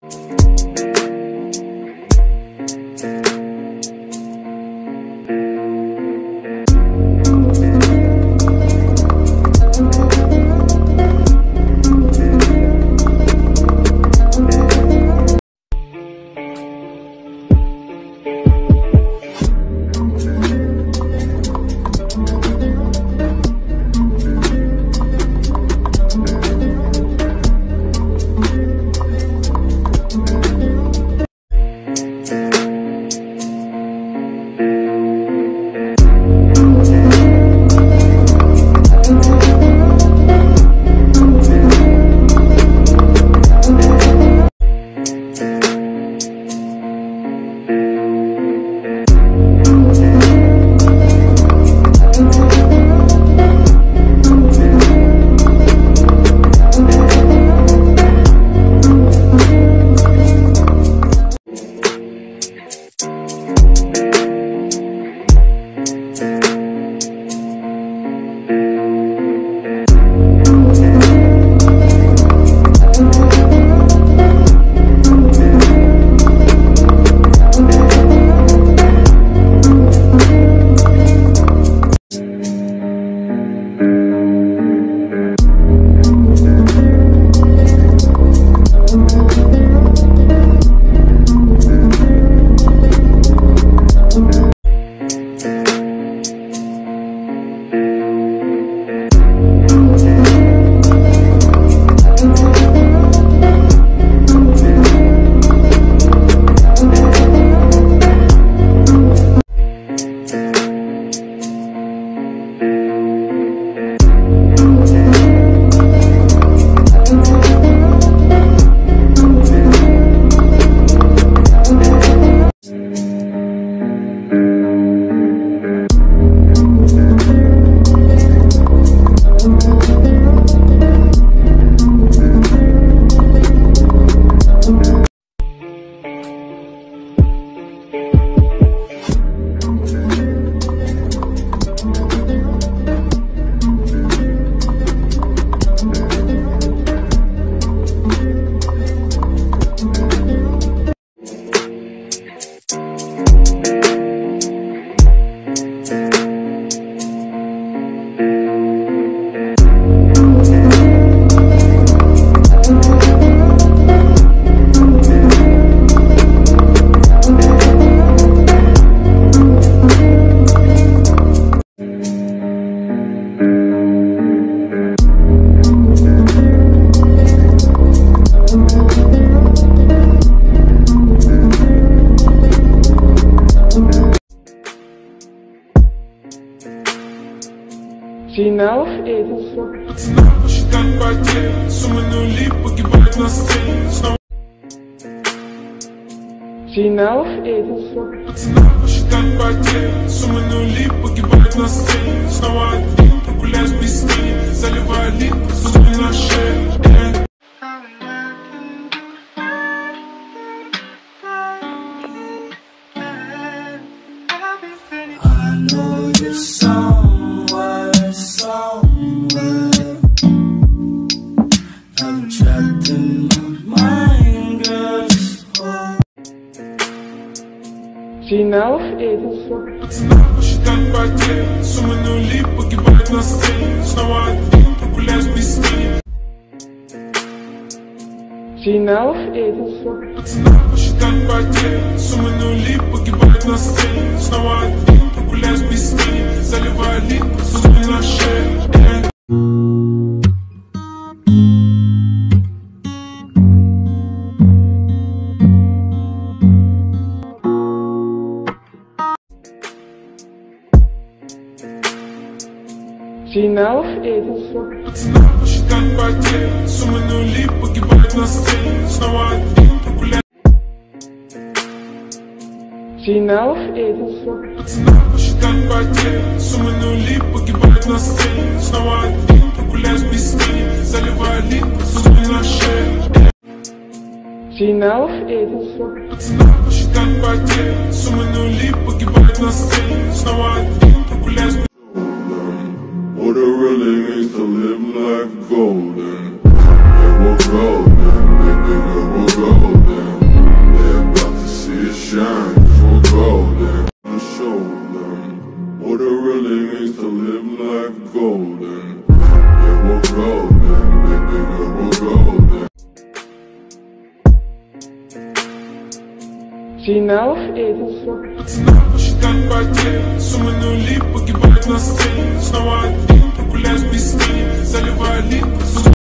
Финал Эдисон. Финал Эдисон. I know you're somewhere, somewhere. I'm trapped in my mind, girl. Финал Эдисон. Считать потери, суммы нули погибают на сцене. Снова один, прогуляюсь без тени. Финал Эдисон. Считать потери, суммы нули погибают на сцене. Снова один, прогуляюсь без тени. Заливая лик, зубы на шее. Финал Эдисон. Считать потери, суммы нули погибают на сцене. Снова один, прогуляюсь. Финал Эдисон. Считать потери, суммы нули погибают на сцене. Снова один, прогуляюсь без тени. Заливая лик, зубы на шее. Финал Эдисон. Считать потери, суммы нули погибают на сцене. Снова один, прогуляюсь. What it really means to live life golden. It was golden, baby, it was golden. really means to live life golden. Yeah, we're golden, baby girl, we're golden. Финал это Считать потери, суммы нули, погибает на сцене. Снова один, прогуляюсь без тени, заливая лик.